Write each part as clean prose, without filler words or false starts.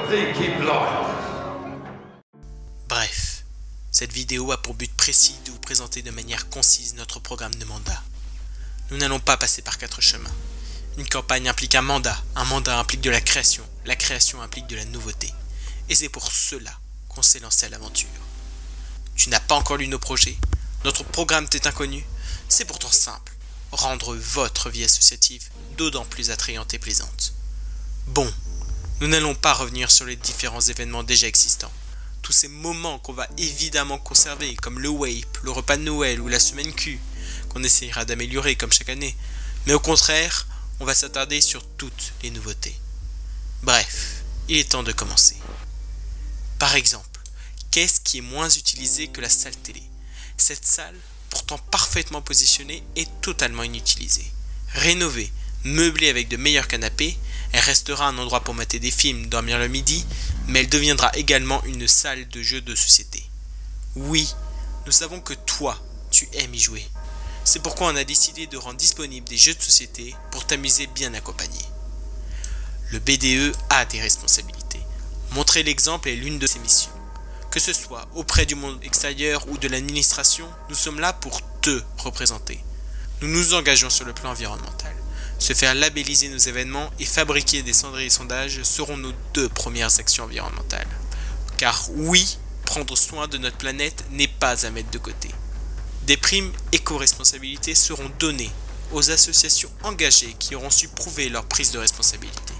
Peaky Blinders. Bref, cette vidéo a pour but précis de vous présenter de manière concise notre programme de mandat. Nous n'allons pas passer par 4 chemins. Une campagne implique un mandat implique de la création implique de la nouveauté. Et c'est pour cela qu'on s'est lancé à l'aventure. Tu n'as pas encore lu nos projets, notre programme t'est inconnu, c'est pourtant simple, rendre votre vie associative d'autant plus attrayante et plaisante. Bon, nous n'allons pas revenir sur les différents événements déjà existants. Tous ces moments qu'on va évidemment conserver, comme le WAPE, le repas de Noël ou la semaine Q, qu'on essayera d'améliorer comme chaque année. Mais au contraire, on va s'attarder sur toutes les nouveautés. Bref, il est temps de commencer. Par exemple, qu'est-ce qui est moins utilisé que la salle télé? Cette salle, pourtant parfaitement positionnée, est totalement inutilisée. Rénovée, meublée avec de meilleurs canapés, elle restera un endroit pour mater des films, dormir le midi, mais elle deviendra également une salle de jeux de société. Oui, nous savons que toi, tu aimes y jouer. C'est pourquoi on a décidé de rendre disponibles des jeux de société pour t'amuser bien accompagné. Le BDE a des responsabilités. Montrer l'exemple est l'une de ses missions. Que ce soit auprès du monde extérieur ou de l'administration, nous sommes là pour te représenter. Nous nous engageons sur le plan environnemental. Se faire labelliser nos événements et fabriquer des cendriers sondages seront nos 2 premières actions environnementales. Car oui, prendre soin de notre planète n'est pas à mettre de côté. Des primes éco-responsabilité seront données aux associations engagées qui auront su prouver leur prise de responsabilité.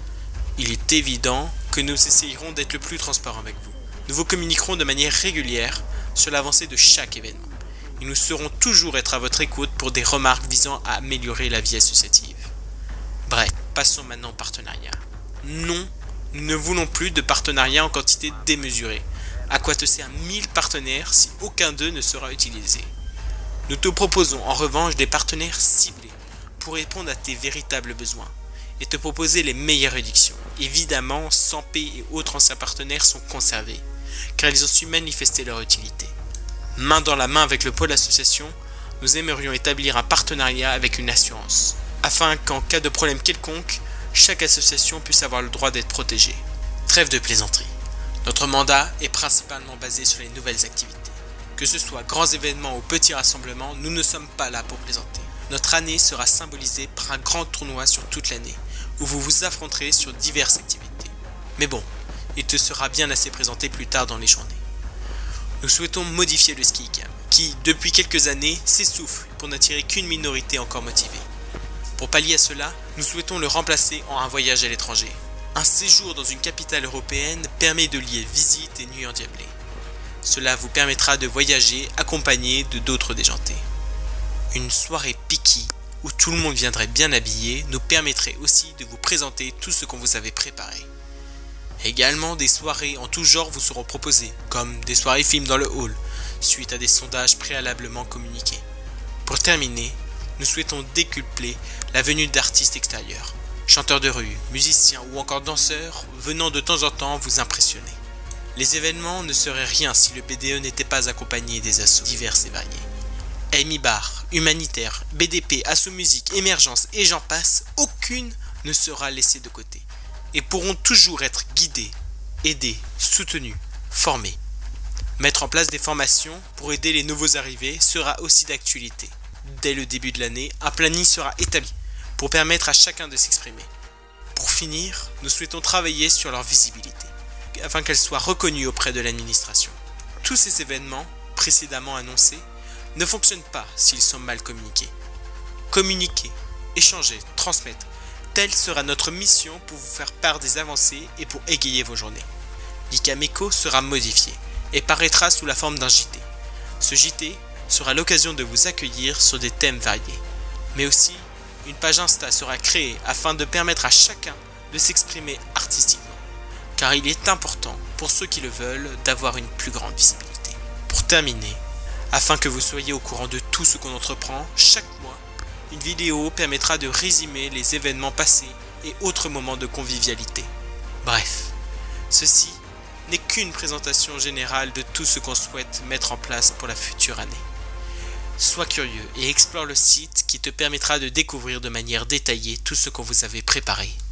Il est évident que nous essayerons d'être le plus transparent avec vous. Nous vous communiquerons de manière régulière sur l'avancée de chaque événement. Et nous saurons toujours être à votre écoute pour des remarques visant à améliorer la vie associative. Bref, passons maintenant au partenariat. Non, nous ne voulons plus de partenariats en quantité démesurée. À quoi te sert 1000 partenaires si aucun d'eux ne sera utilisé? Nous te proposons en revanche des partenaires ciblés pour répondre à tes véritables besoins et te proposer les meilleures réductions. Évidemment, Sampé et autres anciens partenaires sont conservés, car ils ont su manifester leur utilité. Main dans la main avec le pôle association, nous aimerions établir un partenariat avec une assurance, afin qu'en cas de problème quelconque, chaque association puisse avoir le droit d'être protégée. Trêve de plaisanterie. Notre mandat est principalement basé sur les nouvelles activités. Que ce soit grands événements ou petits rassemblements, nous ne sommes pas là pour plaisanter. Notre année sera symbolisée par un grand tournoi sur toute l'année, où vous vous affronterez sur diverses activités. Mais bon, il te sera bien assez présenté plus tard dans les journées. Nous souhaitons modifier le ski cam, qui, depuis quelques années, s'essouffle pour n'attirer qu'une minorité encore motivée. Pour pallier à cela, nous souhaitons le remplacer en un voyage à l'étranger. Un séjour dans une capitale européenne permet de lier visite et nuit endiablée. Cela vous permettra de voyager accompagné de d'autres déjantés. Une soirée Peaky où tout le monde viendrait bien habillé nous permettrait aussi de vous présenter tout ce qu'on vous avait préparé. Également, des soirées en tout genre vous seront proposées, comme des soirées films dans le hall, suite à des sondages préalablement communiqués. Pour terminer, nous souhaitons décupler la venue d'artistes extérieurs, chanteurs de rue, musiciens ou encore danseurs venant de temps en temps vous impressionner. Les événements ne seraient rien si le BDE n'était pas accompagné des assos divers et variés. Amy Bar, Humanitaire, BDP, Asso Musique, Émergence et j'en passe, aucune ne sera laissée de côté et pourront toujours être guidés, aidés, soutenus, formés. Mettre en place des formations pour aider les nouveaux arrivés sera aussi d'actualité. Dès le début de l'année, un planning sera établi pour permettre à chacun de s'exprimer. Pour finir, nous souhaitons travailler sur leur visibilité, afin qu'elle soit reconnue auprès de l'administration. Tous ces événements, précédemment annoncés, ne fonctionnent pas s'ils sont mal communiqués. Communiquer, échanger, transmettre, telle sera notre mission pour vous faire part des avancées et pour égayer vos journées. l'ICAMECO sera modifié et paraîtra sous la forme d'un JT. Ce JT sera l'occasion de vous accueillir sur des thèmes variés, mais aussi une page Insta sera créée afin de permettre à chacun de s'exprimer artistiquement, car il est important pour ceux qui le veulent d'avoir une plus grande visibilité. Pour terminer, afin que vous soyez au courant de tout ce qu'on entreprend, chaque mois, une vidéo permettra de résumer les événements passés et autres moments de convivialité. Bref, ceci n'est qu'une présentation générale de tout ce qu'on souhaite mettre en place pour la future année. Sois curieux et explore le site qui te permettra de découvrir de manière détaillée tout ce qu'on vous avait préparé.